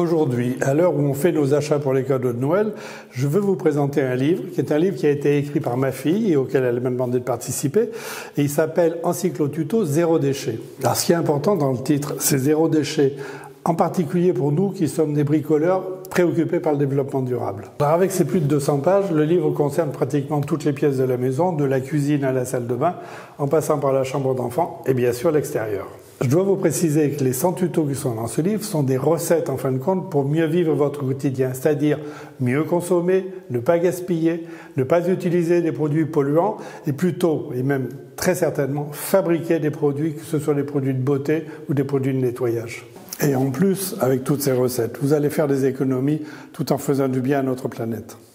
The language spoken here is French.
Aujourd'hui, à l'heure où on fait nos achats pour les cadeaux de Noël, je veux vous présenter un livre qui est un livre qui a été écrit par ma fille et auquel elle m'a demandé de participer. Et il s'appelle Encyclotuto Zéro déchet. Alors ce qui est important dans le titre, c'est zéro déchet. En particulier pour nous qui sommes des bricoleurs préoccupés par le développement durable. Alors avec ces plus de 200 pages, le livre concerne pratiquement toutes les pièces de la maison, de la cuisine à la salle de bain, en passant par la chambre d'enfant et bien sûr l'extérieur. Je dois vous préciser que les 100 tutos qui sont dans ce livre sont des recettes en fin de compte pour mieux vivre votre quotidien, c'est-à-dire mieux consommer, ne pas gaspiller, ne pas utiliser des produits polluants et plutôt, et même très certainement, fabriquer des produits, que ce soit des produits de beauté ou des produits de nettoyage. Et en plus, avec toutes ces recettes, vous allez faire des économies tout en faisant du bien à notre planète.